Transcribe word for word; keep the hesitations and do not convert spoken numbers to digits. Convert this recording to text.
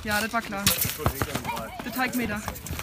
Ja, das war klar. Das habe ich mir gedacht.